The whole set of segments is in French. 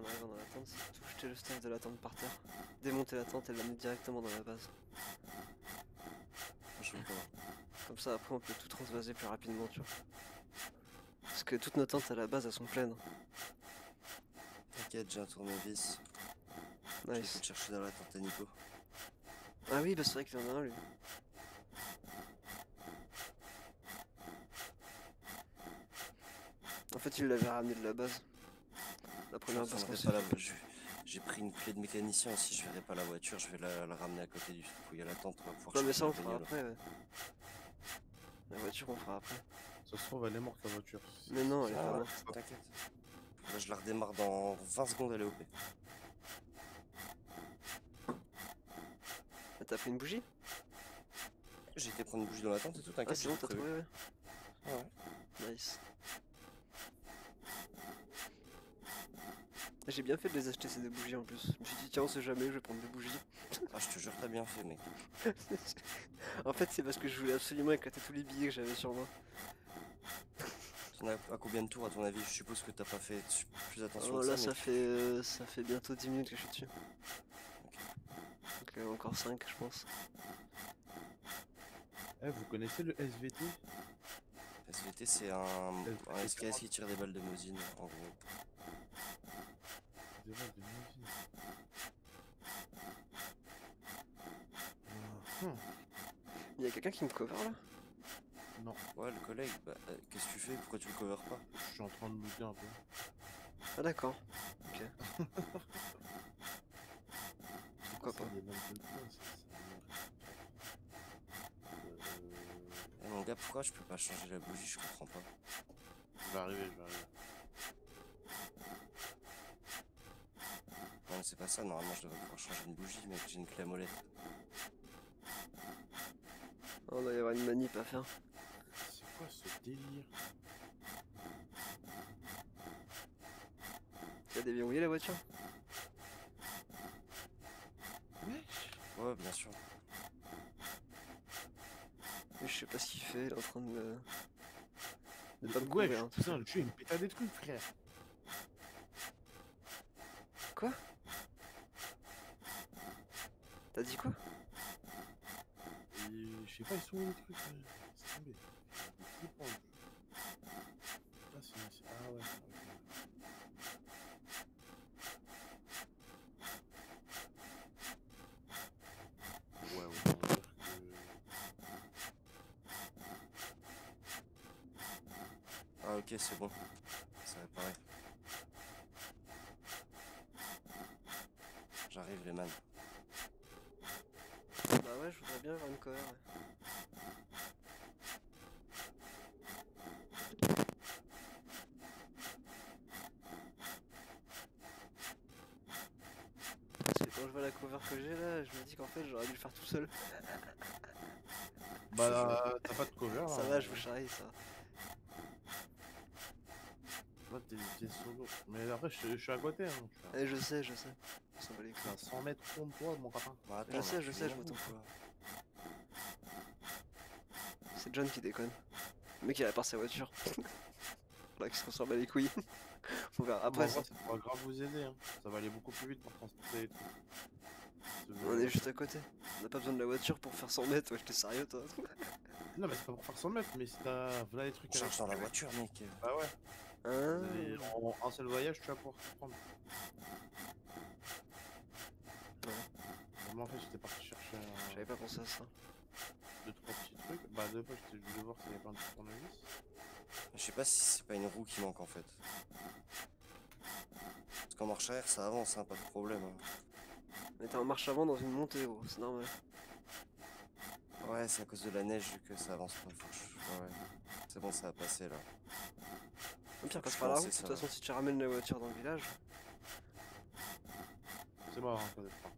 en arrivant dans la tente, c'est tout jeter le stuff de la tente par terre, démonter la tente et l'amener directement dans la base. Je vois. Comme ça après on peut tout transvaser plus rapidement, tu vois. Parce que toutes nos tentes à la base elles sont pleines. T'inquiète, j'ai un tournevis. Je vais Nice. te chercher dans la tente à Nico. Ah oui, bah c'est vrai qu'il y en a un lui. En fait il l'avait ramené de la base. La première base qu'on s'est pas fait. J'ai pris une clé de mécanicien aussi, je verrai pas la voiture, je vais la ramener à côté du truc où il y a la tente, on va pouvoir Non mais charger ça la on fera bagnole. après, ouais. La voiture on fera après. Ça se trouve, elle est morte la voiture. Mais non, elle est Ah pas ouais, morte. t'inquiète. Là, je la redémarre dans 20 secondes, elle est OP. Ah, t'as pris une bougie? J'ai été prendre une bougie dans la tente et tout, Ah t'inquiète. c'est bon, t'as trouvé, ouais. Ah ouais. Nice. J'ai bien fait de les acheter ces deux bougies en plus. Je me suis dit tiens on sait jamais, je vais prendre des bougies. Ah, je te jure, t'as bien fait, mec. En fait c'est parce que je voulais absolument éclater tous les billets que j'avais sur moi. T'en as à combien de tours à ton avis? Je suppose que t'as pas fait plus attention Oh, que là ça, ça fait bientôt 10 minutes que je suis dessus. Ok. Donc encore 5 je pense. Eh, vous connaissez le SVT? SVT, c'est un SKS qui tire des balles de Mosin, en gros. Des balles de musique. Il y a quelqu'un qui me cover là? Non, Ouais, le collègue, bah, qu'est-ce que tu fais? Pourquoi tu le covers pas? je suis en train de looter un peu. Ah d'accord. Ok. Pourquoi pas? Des balles de poing, ça Eh, mon gars, pourquoi je peux pas changer la bougie? Je comprends pas. Je vais arriver, je vais arriver. Non, mais c'est pas ça, normalement je devrais pouvoir changer une bougie, mec, j'ai une clé à molette. Oh, il doit y avoir une manip à faire. C'est quoi ce délire? Tu as déverrouillé la voiture? Wesh! Ouais, bien sûr. Mais je sais pas ce qu'il fait, il est en train de pas me Ouais, couvrir. Hein, putain, le jeu il me pète à des trucs, frère. Quoi? T'as dit quoi? Et je sais pas, ils sont où les trucs? C'est tombé. Je vais prendre. Ah, ah ouais. Ouais, autant dire que... Ah, ok, c'est bon. Ça va pareil. J'arrive, les man. Bah ouais, je voudrais bien avoir une cover. Ouais. Parce que quand je vois la cover que j'ai là, je me dis qu'en fait j'aurais dû le faire tout seul. Bah, t'as pas de cover. Ça va, je vous charrie ça. Là, t'es solo. Mais après, je suis à côté. Hein. Eh, je sais, je sais. Ça va les Je couilles. suis à 100 mètres contre toi, mon copain. Bon, attends, Je sais, tu je m'en m'en fous, fous. quoi. C'est John qui déconne. Le mec il répare sa voiture. Là qui se transforme à les couilles. On verra. Après, ça pourra grave vous aider. Hein. Ça va aller beaucoup plus vite pour transporter les trucs. on est juste à côté. On n'a pas besoin de la voiture pour faire 100 mètres. Ouais, t'es sérieux toi? Non, mais c'est pas pour faire 100 mètres, mais si t'as. Voilà les trucs. On charge dans la voiture, mec. Bah ouais. Hein? En un seul voyage, tu vas pouvoir tout prendre. Ouais. Moi, en fait, j'étais parti chercher J'avais pas pensé à ça. 2-3 petits trucs. Bah, deux fois, je voulais voir s'il y avait pas un truc tournevis. Je sais pas si c'est pas une roue qui manque en fait. Parce qu'en marche arrière, ça avance, hein, pas de problème. Hein. Mais t'es en marche avant dans une montée, gros, c'est normal. Ouais, c'est à cause de la neige que ça avance pas. Ouais. C'est bon, ça va passer là. Au pire, que passe je par la pense, route. De c'est toute ça. façon, si tu ramènes la voiture dans le village. C'est mort, hein, connais pas.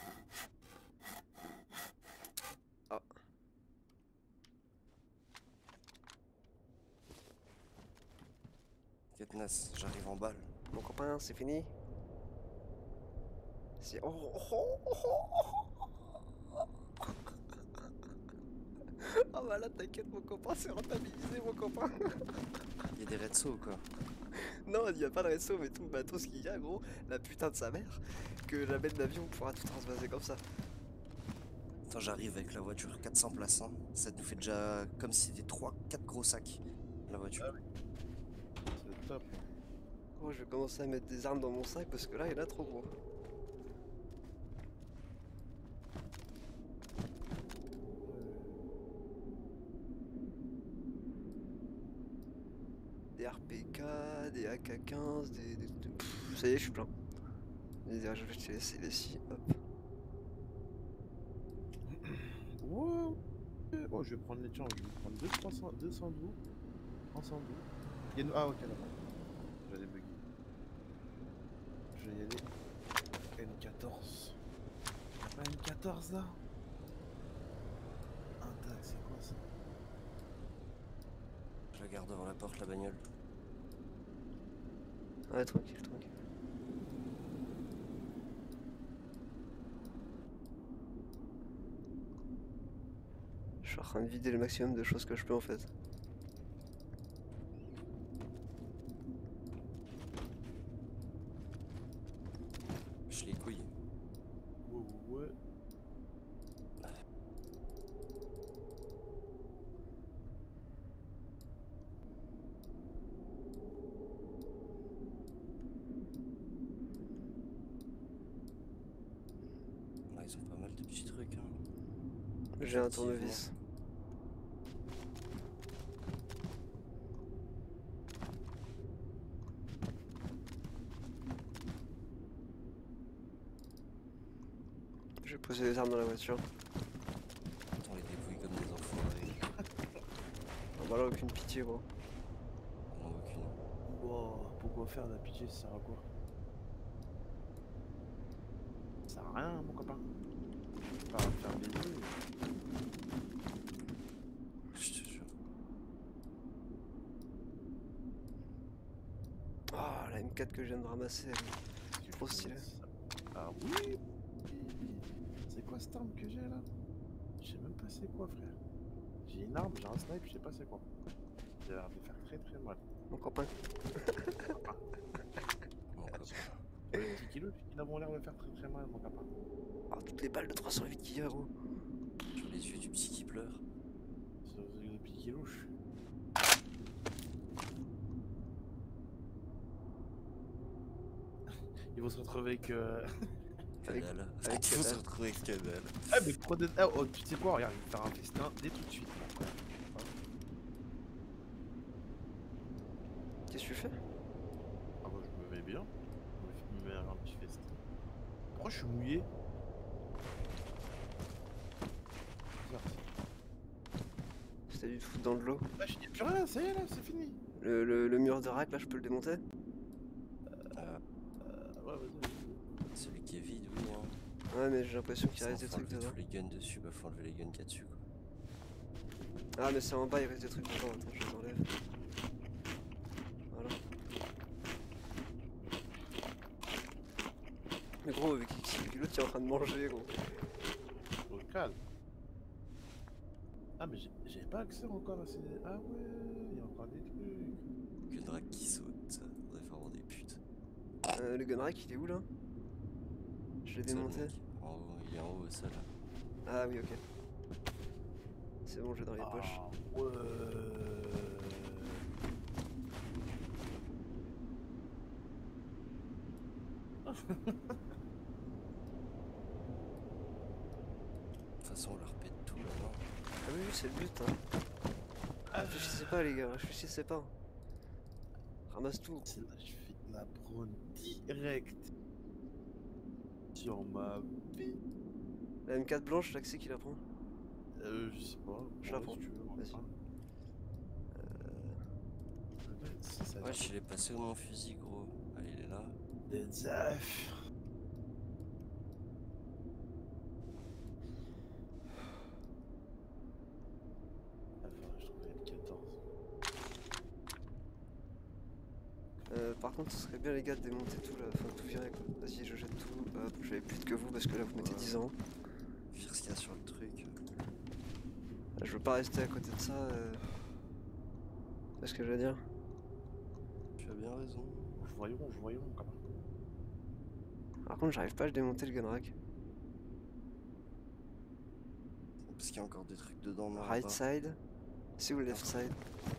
Ah. Ketnas, j'arrive en balle. Mon copain, c'est fini. C'est. Oh, oh, oh, oh, oh. Ah bah là, t'inquiète, mon copain, c'est rentabilisé, mon copain. Il y a des Red Sauts, quoi. Non, il n'y a pas de réseau, mais tout le matos qu'il y a, gros, la putain de sa mère, que jamais de l'avion pourra tout transvaser comme ça. Attends, j'arrive avec la voiture 400 places. Hein. Ça nous fait déjà comme si c'était 3-4 gros sacs, la voiture. C'est top. Gros, je vais commencer à mettre des armes dans mon sac parce que là, il y en a trop gros. Des RPK, des AK-15, Pff, ça y est, je suis plein. Je vais te laisser les scies, hop. Wow. Oh, je vais prendre les tiens, je vais prendre 212. 312. Il y a une... Ah, ok, là-bas. J'allais bugger. Je vais y aller. N14. Pas N14 là. Un tac, c'est quoi ça? Je la garde devant la porte, la bagnole. Ouais, tranquille, tranquille. Je suis en train de vider le maximum de choses que je peux en fait. Je les couilles. Ouais. Là, ils ont pas mal de petits trucs. Hein. J'ai un tournevis. Je vais poser les armes dans la voiture. On les dépouille comme des enfoirés. Ah bah là, aucune pitié, gros. Non, aucune. Wow, pourquoi faire de la pitié, ça sert à quoi? Ça sert à rien, mon copain. Pas à faire des jeux. Je te jure. Ah, la M4 que je viens de ramasser, elle est trop stylée. Ah oui. C'est quoi cette arme que j'ai là? Je sais même pas c'est quoi, frère. J'ai une arme, j'ai un snipe, je sais pas c'est quoi. Il a l'air de faire très très mal. Mon copain. Mon copain. Les petits kilos, ils ont l'air de faire très très mal, mon copain. Ah, toutes les balles de 308 qu'il y a, gros. Sur les yeux du petit qui pleure. Sur les petits kilos. Ils vont se retrouver avec. Avec- Canal. avec Ils vont se Canal. retrouver avec Canal. Ah, mais prenez. Ah, oh, tu sais quoi, regarde, je vais faire un festin dès tout de suite. Qu'est-ce que tu fais? Ah, moi je me mets bien. Je me mets un petit festin. Pourquoi je suis mouillé? Bizarre, ça. C'était du foutre dans de l'eau. Ah, je dis plus rien, ça y est là, c'est fini. Le mur de rack, là, je peux le démonter? Ouais, vas-y. Celui qui est vide, oui. Hein. Ouais, mais j'ai l'impression qu'il Ça, reste des faut trucs enlever dedans. tous les guns dessus, bah faut enlever les guns qu'il y a dessus quoi. Ah, mais c'est en bas, il reste des trucs dedans. Attends, je les enlève. Voilà. Mais gros, avec l'autre qui est en train de manger, gros. Au calme. Ah, mais j'ai pas accès encore à ces. Ah ouais, il y a encore des trucs. Gunrak qui saute, on devrait vraiment des putes. Le gunrack, il est où là? Je l'ai Ça, démonté. mec. En haut, il est en haut, ça là. Ah oui, ok. C'est bon, j'ai dans les poches. Ah ouais. De toute façon, on leur pète tout là-bas. Ah oui, oui, c'est le but, hein. Réfléchissez pas, les gars, réfléchissez pas. Ramasse tout. C'est là, je fais de la prendre direct. Sur ma vie. La M4 blanche, là, que c'est qui la prend? Je sais pas. Je la ouais, prends. si tu veux, on Vas-y. parle. Si ça Ouais, je l'ai passé où mon fusil, gros. Ah, il est là. Des œufs. Enfin, je trouvais le 14. Par contre, ce serait bien, les gars, de démonter tout là, enfin tout virer quoi. Vas-y, je jette tout. Hop, j'avais plus que vous parce que là, vous mettez Ouais. 10 ans. Vire ce qu'il y a sur le truc. Je veux pas rester à côté de ça. C'est ce que je veux dire. Tu as bien raison. voyons, quand même. Par contre, j'arrive pas à le démonter le gun rack. Parce qu'il y a encore des trucs dedans. Non, Right là-bas. side. C'est où le left side?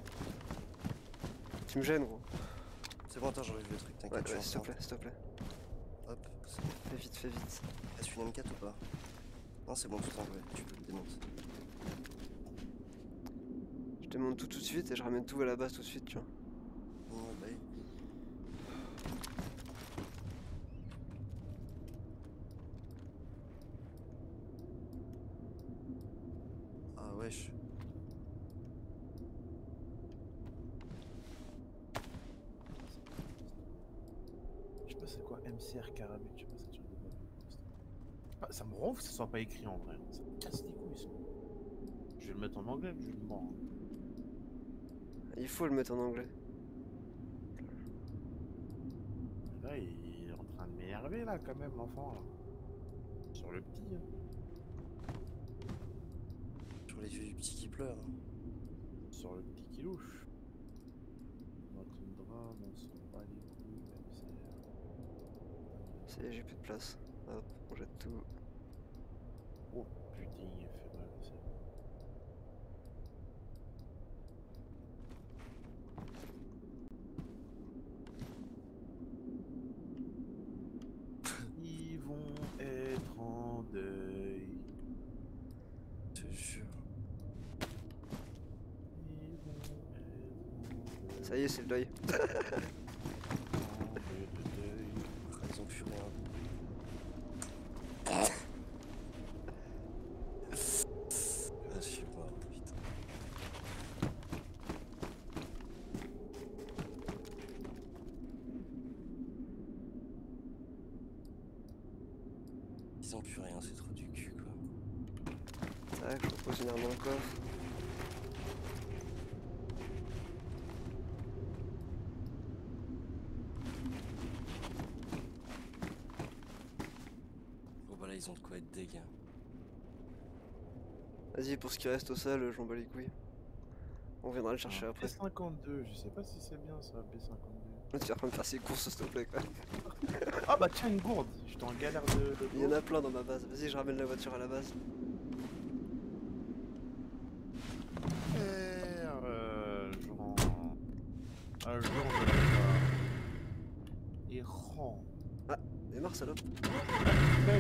Tu me gênes, gros. C'est bon, attends, j'enlève le truc, Ouais, t'inquiète. ouais, je s'il suis te plaît, s'il te plaît. Hop, c'est Fais vite, fais vite. Est-ce une M4 ou pas? Non, c'est bon, tout en vrai, tu peux le démonter. Je démonte tout de suite et je ramène tout à la base tout de suite, tu vois. Ouais, bah oui. Ah, wesh. Je sais pas c'est quoi MCR carabine, je sais pas, ça tient de balle pour l'instant. Ah, ça me rend que ce soit pas écrit en vrai, ça me casse les couilles ça. Je vais le mettre en anglais, je le mens. Il faut le mettre en anglais. Là, il est en train de m'énerver là quand même, l'enfant là. Sur le petit. Hein. Sur les yeux du petit qui pleure. Sur le petit qui louche. Dans une drame, on s'en bat les couilles, MCR. C'est, j'ai plus de place. Hop, on jette tout. Oh putain, il fait mal ça. Ils vont être en deuil. Je te jure. Ils vont être en deuil. Ça y est, c'est le deuil. En deuil. Ah, ils ont plus rien. Ah, je suis mort, putain. Ils ont plus rien, c'est trop du cul quoi. Tac, je repose une arme dans le coffre. Bon bah là ils ont de quoi être dégâts. Vas-y, pour ce qui reste au sol, je m'en bats les couilles. On viendra le chercher après. P52, je sais pas si c'est bien ça, P52. Tu vas pas me faire ces courses, s'il te plaît, quoi. Ah bah tiens une gourde, j'étais en galère de Il y en a plein dans ma base. Vas-y, je ramène la voiture à la base. Genre... Un jour de la... Et rend. Démarre, salope. Mais